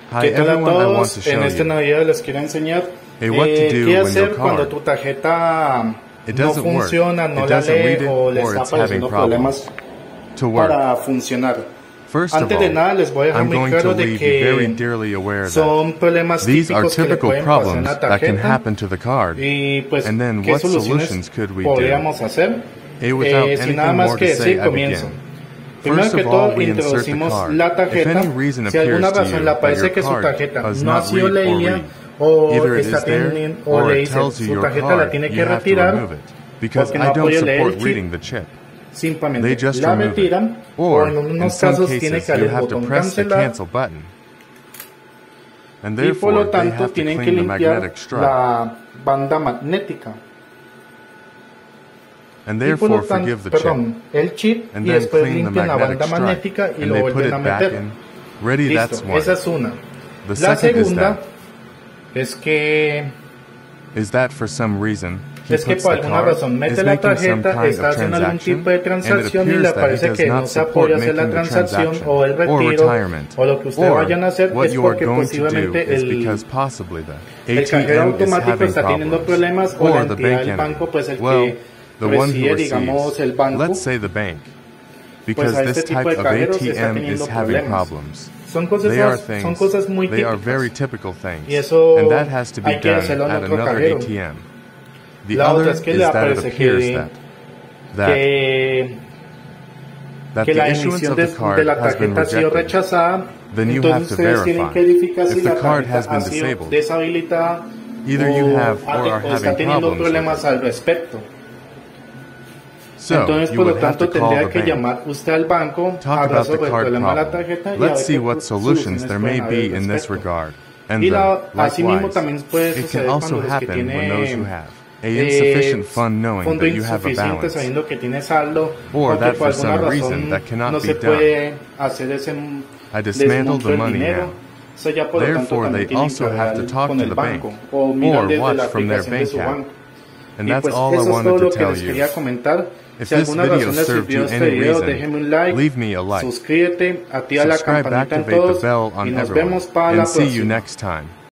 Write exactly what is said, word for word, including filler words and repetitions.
Hi ¿Qué tal a everyone, I want to todos? En show esta you Navidad les quiero enseñar Hey, what to eh, do qué when hacer your cuando card, tu tarjeta it no doesn't work, funciona, no it la doesn't lee read it, o le or está it's having apareciendo problems problemas to work. para funcionar. First of Antes de all, nada les voy a dejar I'm muy going to claro de leave you very que dearly aware son that problemas these are típicos que le typical pueden pasar a problems una that can tarjeta happen to the card, y pues and then qué what soluciones solutions could we do? podríamos hacer. Hey, without Eh, sin nada anything más more que to say, decir, I comienzo. begin. Primero First que of all, todo, we insert the introducimos card. la If tarjeta. any reason Si alguna appears to razón you le that aparece your que su card tarjeta does no ha not sido read or leída read, o either it está is there teniendo o or le it dice tells you su your tarjeta la card, tiene you que have to retirar remove it. Because porque no I ha don't podido leer support el chip, reading the chip. simplemente They just la remove it. retiran o Or, en in unos some casos tiene cases, que darle you el have to botón press the cancelar cancel button. And y por lo therefore, they tanto have to tienen que clean the limpiar magnetic stripe. la banda magnética. And Y por lo therefore, tanto, forgive the perdón, chip. el chip And y then después clean the limpian la magnetic banda stripe. magnética y And lo they put vuelven a it back meter. in. Ready, that's Listo, one. esa es una. The La second is segunda that, es que is that for some reason, he es que puts por the alguna card, razón is mete la making some tarjeta, kind está of haciendo algún transaction, tipo de and it transacción y le appears that he parece does que no not se ha support podido hacer la making the transacción transaction o el or retiro retirement. o lo que ustedes Or vayan a hacer what es you are porque going to do posiblemente is el, because possibly the el A T cajero M is automático having está teniendo problems, problemas o la or the entidad bank del banco, entity. pues el Well, que the one who preside, digamos, receives, el banco, let's say the bank, pues because a this este tipo type de of cajeros está A T M teniendo is having problemas. problems. Son They are cosas, son things, cosas muy they are very típicas typical things, y eso and that has to be hay que done hacerlo en at otro another cajero. A T M. The La other otra es que is le that it aparece appears que, that, that, que, that que the la issuance emisión of de, the card de la has been tarjeta ha sido rejected. rechazada, Then you have entonces to ustedes tienen verify que verificar if si the la card tarjeta has been ha sido disabled. deshabilitada Either o, you have ha- or are o está having teniendo problems with problemas it. al respecto. So, Entonces, you por lo would have tanto, to call tendría the que bank, llamar usted al banco, talk hablar about the sobre el card problema de la problem. tarjeta y a Let's ver see qué what solutions soluciones there pueden may haber be al in this respecto. regard. And Y then, la, así mismo likewise, también puede it can suceder also cuando los que happen when those who tienen have a eh, insufficient fund knowing fondo that you have a insuficiente balance, sabiendo que tiene saldo or o que that por for alguna some reason razón that cannot no be se done. puede hacer ese I dismantled desmonto the del money dinero. now. So ya por lo tanto Therefore, también they tienen also que have to hablar talk con to el the banco bank, o mirar or desde watch la from their aplicación de bank su app. banco. And Y that's pues all I eso es wanted todo to lo que tell les you. quería comentar. If Si this alguna video razón les served sirvió you este any video, reason, déjenme un like, leave me a like. suscríbete, activa la Subscribe, campanita en activate the todos bell y on nos everyone, vemos para la and see you próxima. next time.